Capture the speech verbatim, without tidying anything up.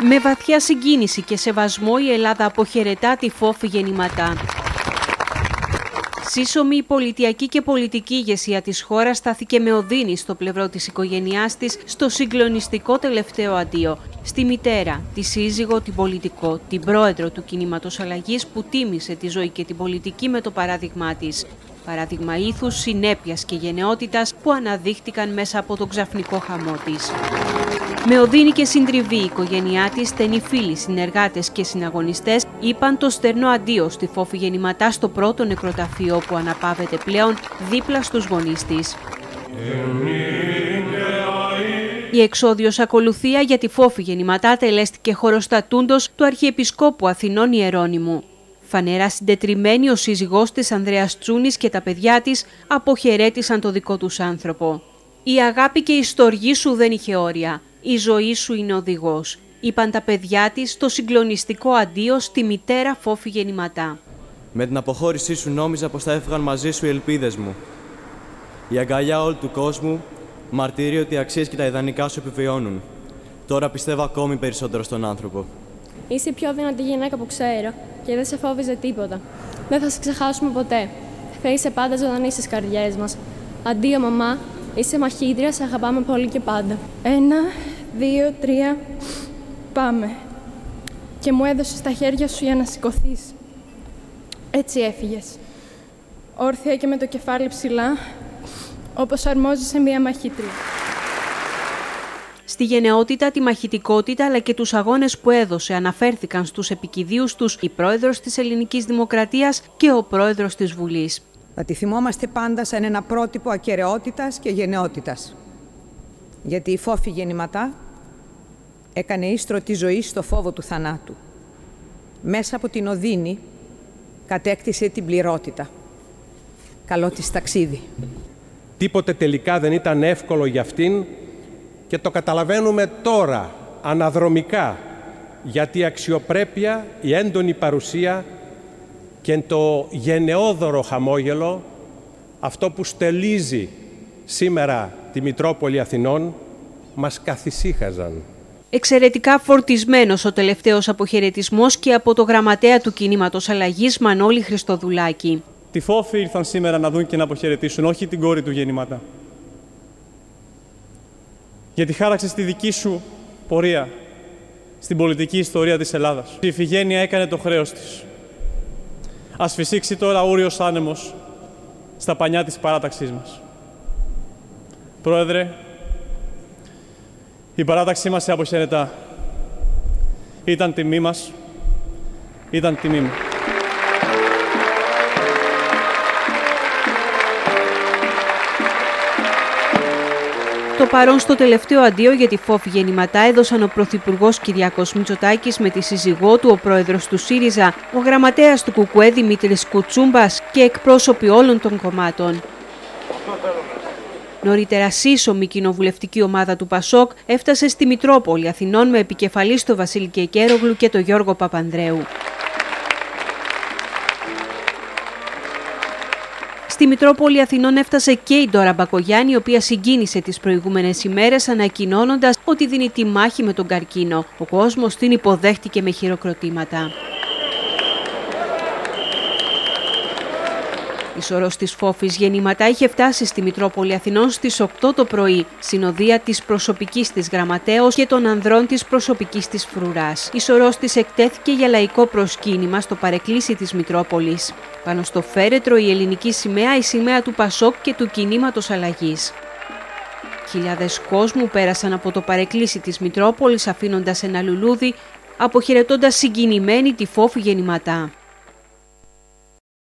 Με βαθιά συγκίνηση και σεβασμό η Ελλάδα αποχαιρετά τη Φόφη γεννηματά. Σύσσωμη η πολιτιακή και πολιτική ηγεσία της χώρας στάθηκε με οδύνη στο πλευρό της οικογένειάς της στο συγκλονιστικό τελευταίο αντίο. Στη μητέρα, τη σύζυγο, την πολιτικό, την πρόεδρο του κινήματος αλλαγής που τίμησε τη ζωή και την πολιτική με το παράδειγμά της. Παράδειγμα ήθους, συνέπειας και γενναιότητας που αναδείχτηκαν μέσα από τον ξαφνικό χαμό της. Με οδύνη και συντριβή η οικογένειά της, στενοί φίλοι, συνεργάτες και συναγωνιστές είπαν το στερνό αντίο στη Φόφη γεννηματά στο πρώτο νεκροταφείο που αναπαύεται πλέον δίπλα στους γονείς της. Η εξόδιος ακολουθία για τη Φόφη γεννηματά τελέστηκε χωροστατούντος του Αρχιεπισκόπου Αθηνών Ιερώνυμου. Φανερά συντετριμμένοι ο σύζυγός της Ανδρέας Τσούνης και τα παιδιά της αποχαιρέτησαν το δικό τους άνθρωπο. «Η αγάπη και η στοργή σου δεν είχε όρια. Η ζωή σου είναι οδηγός», είπαν τα παιδιά της στο συγκλονιστικό αντίο στη μητέρα Φόφη γεννηματά. «Με την αποχώρησή σου νόμιζα πως θα έφυγαν μαζί σου οι ελπίδες μου. Η αγκαλιά όλου του κόσμου, μαρτύριο ότι οι αξίες και τα ιδανικά σου επιβιώνουν. Τώρα πιστεύω ακόμη περισσότερο στον άνθρωπο. Είσαι η πιο δυνατή γυναίκα που ξέρω και δεν σε φόβιζε τίποτα. Δεν θα σε ξεχάσουμε ποτέ. Θα είσαι πάντα ζωντανή στις καρδιές μας. Αντίο, μαμά. Είσαι μαχήτρια, σε αγαπάμε πολύ και πάντα». Ένα, δύο, τρία, πάμε. Και μου έδωσες τα χέρια σου για να σηκωθείς. Έτσι έφυγες. Όρθια και με το κεφάλι ψηλά, όπως αρμόζεσαι μία μαχήτρια. Στη γενναιότητα, τη μαχητικότητα αλλά και τους αγώνες που έδωσε αναφέρθηκαν στους επικηδίους τους η πρόεδρος της Ελληνικής Δημοκρατίας και ο πρόεδρος της Βουλής. Θα τη θυμόμαστε πάντα σαν ένα πρότυπο ακεραιότητας και γενναιότητας. Γιατί η Φόφη γεννηματά έκανε ίστρο τη ζωή στο φόβο του θανάτου. Μέσα από την οδύνη κατέκτησε την πληρότητα. Καλό της ταξίδι. Τίποτε τελικά δεν ήταν εύκολο για αυτήν και το καταλαβαίνουμε τώρα, αναδρομικά, γιατί η αξιοπρέπεια, η έντονη παρουσία και το γενναιόδωρο χαμόγελο, αυτό που στελίζει σήμερα τη Μητρόπολη Αθηνών, μας καθησύχαζαν. Εξαιρετικά φορτισμένος ο τελευταίος αποχαιρετισμός και από το γραμματέα του κινήματος αλλαγής Μανώλη Χριστοδουλάκη. Τη Φόφη ήρθαν σήμερα να δουν και να αποχαιρετήσουν, όχι την κόρη του γεννήματα. Γιατί χάραξε στη δική σου πορεία, στην πολιτική ιστορία της Ελλάδας. Η Ιφηγένεια έκανε το χρέος της. Ας φυσήξει τώρα ούριος άνεμος στα πανιά της παράταξής μας. Πρόεδρε, η παράταξή μας σε αποχαιρετά. Ήταν τιμή μας, ήταν τιμή μου. Το παρόν στο τελευταίο αντίο για τη Φόφη γεννηματά έδωσαν ο Πρωθυπουργός Κυριάκος Μητσοτάκης με τη σύζυγό του, ο πρόεδρος του ΣΥΡΙΖΑ, ο γραμματέας του ΚΚΕ Δημήτρης Κουτσούμπας και εκπρόσωποι όλων των κομμάτων. Νωρίτερα σύσσωμη κοινοβουλευτική ομάδα του ΠΑΣΟΚ έφτασε στη Μητρόπολη Αθηνών με επικεφαλής τον Βασίλη Κεκέρογλου και τον Γιώργο Παπανδρέου. Στη Μητρόπολη Αθηνών έφτασε και η Ντόρα Μπακογιάννη, η οποία συγκίνησε τις προηγούμενες ημέρες ανακοινώνοντας ότι δίνει τη μάχη με τον καρκίνο. Ο κόσμος την υποδέχτηκε με χειροκροτήματα. Η σωρός της Φόφης γεννηματά είχε φτάσει στη Μητρόπολη Αθηνών στις οκτώ το πρωί, συνοδεία της προσωπικής της γραμματέως και των ανδρών της προσωπικής της φρουράς. Η σωρός της εκτέθηκε για λαϊκό προσκύνημα στο παρεκκλήσι της Μητρόπολης. Πάνω στο φέρετρο η ελληνική σημαία, η σημαία του ΠΑΣΟΚ και του κινήματος αλλαγής. Χιλιάδες κόσμου πέρασαν από το παρεκκλήσι της Μητρόπολης αφήνοντας ένα λουλούδι, αποχαιρετώντας συγκινημένοι τη Φόφη γεννηματά.